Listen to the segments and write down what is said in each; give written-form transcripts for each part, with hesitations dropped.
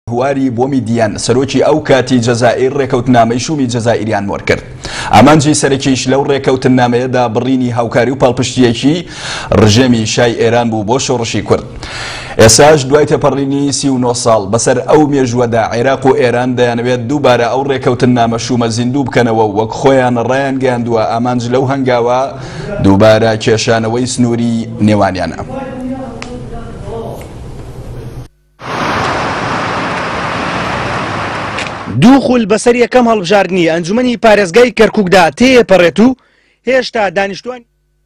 هواری بۆمی دیان سەرۆکی ئەو کاتی جەزائیر ڕێکەوتنامەی شومی جەزائیریان مۆر کرد. ئامانجی سەرەکیش لەو ڕێکەوتنامەیەدا بڕینی هاوکاری و پاڵپشتیەکی ڕژێمی شای ئێران بوو بۆ شۆڕشی کورد. ئێساش دوای تێپەڕینی 39 ساڵ بەسەر ئەو مێژوەدا عێراق و ئێران دەیانەوێت دووبارە ئەو ڕێکەوتنامە شومە زیندوو بکەنەوە و وەک خۆیان ڕایان گەیاندووە ئامانج لەو هەنگاوە دووبارە کێشانەوەی سنووری نێوانیانە. دوو خول بەسەر یەکەم هەڵبژاردننی ئەنجومەنی پارێزگای کەرکووکدا تێپەڕێت و هێشتا دانیشتوان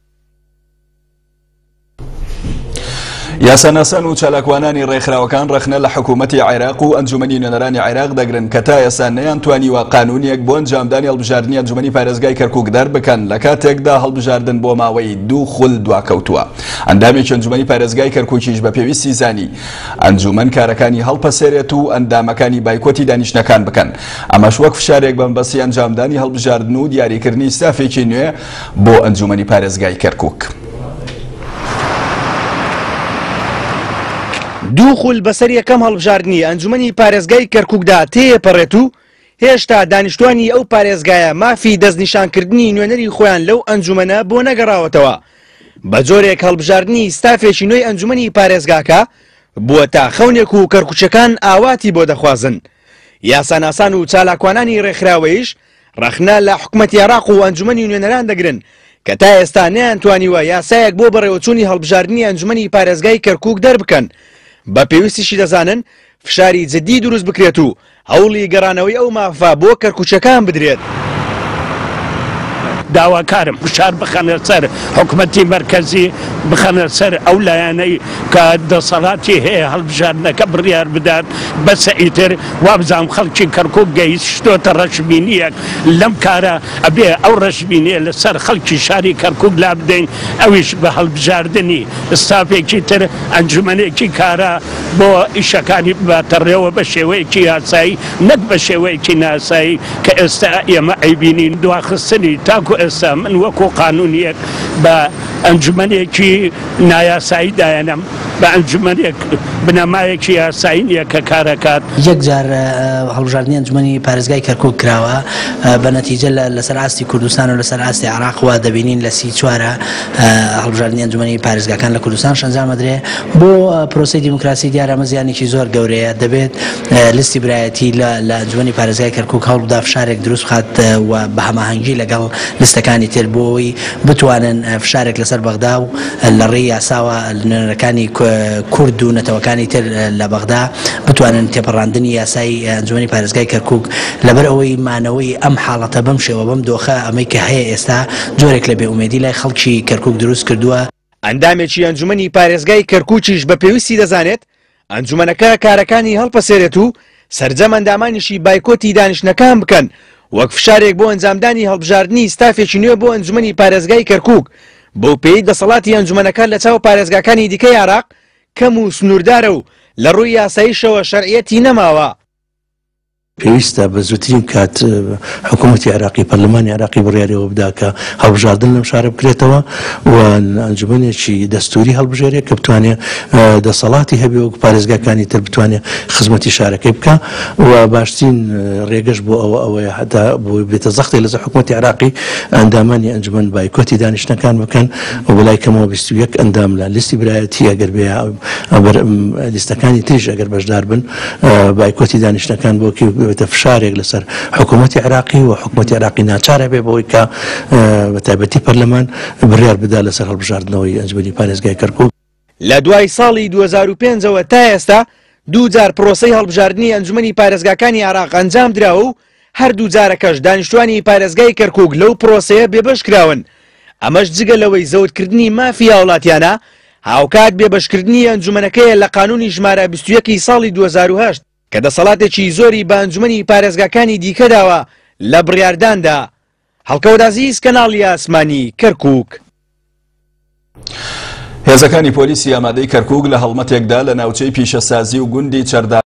یاساناسان و چالاکوانانی ڕێکخراوەکان ڕەخنە لە حکوومەتی عێراق و ئەنجومەنی نوێنەرانی عێراق دەگرن کە تا ئێستا نەیانتوانیوە قانونیەک بۆ ئەنجامدانی هەڵبژاردننی ئەنجومەنی پارێزگای کەرکووک دەربکەن لە کاتێکدا هەڵبژاردن بۆ ماوەی دوو خول دواکەوتووە. ئەندامێکی ئەنجومەنی پارێزگای کەرکووکیش بە پێویستی زانی ئەنجومەن کارەکانی هەڵپەسێرێت و ئەندامەکانی بایکۆتی دانیشتەکان بکەن. ئەمەش وەک فشارێک بەمبەستی ئەنجامدانی هەڵبژاردن و دیاریکردنی ستافێکی نوێ بۆ ئەنجومەنی پارێزگای کەرکووک. دوو خول بەسەر یەکەم هەڵبژاردننی ئەنجومەنی پارێزگای کەرکووکدا تێپەڕێت و هێشتا دانیشتوانی ئەو پارێزگایە مافی دەستنیشانکردنی نوێنەری خۆیان لەو ئەنجومەنە بۆ نەگەڕاوەتەوە. بە جۆرێک هەڵبژاردننی ستافێکی نوێی ئەنجومەنی پارێزگاکە بووە تا خەونێک و کەرکوچەکان ئاواتی بۆ دەخوازن. یاساناسان و چالاکوانانی ڕێکخراوەیش ڕەخنە لە حکوومەتی عێراق و ئەنجومەنی نوێنەران دەگرن کە تا ئێستا نەیانتوانیوە یاسایەک بۆ بەڕێوەچوونی هەڵبژاردننی ئەنجومەنی پارێزگای کەرکووک دەربکەن. بە پێویستیشی دەزانن فشاری جدی دروست بکرێت و هەوڵی گەڕانەوەی ئەو مافا بۆ کەرکوچەکان بدرێت. داواکارم فشار بخەنە سەر حکوومەتی مەرکەزی بخەنە سەر ئەو لایەنەی کە دەسەڵاتی هەیە هەڵبژاردنەکە بڕیار بدات بەسە ئیتر وابزانام خەڵکی کەرکووک گەیشتۆتە ڕەشبینیەک لەم کارە ئەبێ ئەو ڕەشبینیە لەسەر خەڵکی شاری کەرکووک لا بدەین ئەویش بە هەڵبژاردننی ستافێکی تر ئەنجومەنێکی کارە بۆ ئیشەکانی باتەڕێەوە بە شێوەیەکی یاسایی نەک بە شێوەیەکی ناسایی کە ئێستا ئێمە ئەیبینین دواخستنی تاکو ئێستا من وەکو قانونیەک بە ئەنجومەنێکی نایاسایی دایەنم بە ئەنجومەنێک بنەمایەکی یاسایی نییە کە کارەکات. یەک جار هەڵبژاردننی ئەنجومەنی پارێزگای کەرکووک کراوە بە نەتیجە لەسەر ئاستی کوردستان و لەسەر ئاستی عێراقەوە دەبینین لە 34 هەڵبژاردننی ئەنجومەنی پارێزگاکان لە کوردستان ئەنجام ئەدرێ بۆ پرۆسی دیموکراسی دیارە ئەمە زیانێکی زۆر گەورەیە. دەبێت لیستی برایەتی لە ئەنجومەنی پارێزگای کەرکووک هەوڵدا فشارێک دروست بخات و بە هەماهەنگی لەگەڵ لستەکانی تر بۆی بتوانن فشارێک لەسەر بەغدا و لە ڕێی یاساوە نوێنەرەکانی کورد و نەتەوەکانی تر لە بەغدا بتوانن تێپەڕاندنی یاسای ئەنجومەنی پارێزگای کەرکووک لەبەر ئەوەی مانەوەی ئەم حاڵەتە بەم شێوە بەم دۆخە ئەمەی کە هەیە ئێستا جۆرێک لە بێئومێدی لای خەڵکی کەرکووک دروست کردووە. ئەندامێکی ئەنجومەنی پارێزگای کەرکووکیش بە پێویستی دەزانێت ئەنجومەنەکە کارەکانی هەڵپەسێرێت و سەرجەم ئەندامانیشی بایکۆتی دانیشتەکان بکەن وەک فشارێک بۆ ئەنجامدانی هەڵبژاردننی ستافێکی نوێ بۆ ئەنجومەنی پارێزگای کەرکووک بۆ پێی دەسەڵاتی ئەنجومەنەکە لە چاو پارێزگاکانی دیکەی عێراق کەم و سنووردارە و لە ڕووی یاساییشەوە شەرعیەتی نەماوە. پێویستە بە زووترین کات حکوومەتی عێراقی پەرلەمانی عێراقی بڕیارەوە بدا کە هەڵبژاردن لەم شارە بکرێتەوە و ئەنجومەنێکی دەستوری هەڵبژێرێت کە بتوانێت دەسەڵاتی هەبێ وەک پارێزگاکانی تر بتوانێت خزمەتی شارەکەی بکە و باشترین ڕێگەش بۆ ئەوەیە حتا بۆ بێتە زەختی لەسەر حکوومەتی عێراقی ئەندامانی ئەنجومەن بایکۆتی دانیشتەکان بکەن و بەلای کەمەوە 21 ئەندام لە لیستی برایەتی ئەگەر بێ لیستەکانی تریش ئەگەر بەشدار بن بایکۆتی دانیشتەکان بۆکی بێتە فشارێک لەسەر حکوومەتی عێراقی و حکوومەتی عێراقی ناچارە بێ بۆی کە بە تایبەتی پەرلەمان بڕیار بدا لەسەر هەڵبژاردنەوەی ئەنجومەنی پارێزگای کەرکووک. لە دوای ساڵی 2005ەوە تا ئێستا دوو جار پرۆسەی هەڵبژاردننی ئەنجومەنی پارێزگاکانی عێراق ئەنجام دراوە و هەردوو جارەکەش دانیشتوانی پارێزگای کەرکووک لەو پرۆسەیە بێبەش کراون. ئەمەش جگە لەوەی زەوتکردنی مافیا وڵاتیانە هاوکات بێبەشکردنی ئەنجومەنەکەیە لە قانونی ژمارە 21 ساڵی 2008 کە دەسەڵاتێکی زۆری بە ئەنجومەنی پارێزگاکانی دیکەداوە لە بڕیارداندا. هەڵکەوتازیز کەناڵی ئاسمانی کەرکووک. هێزەکانی پۆلیسی ئامادەی کەرکووک لە هەڵمەتێکدا لە ناوچەی پیشەسازی و گوندی چەردا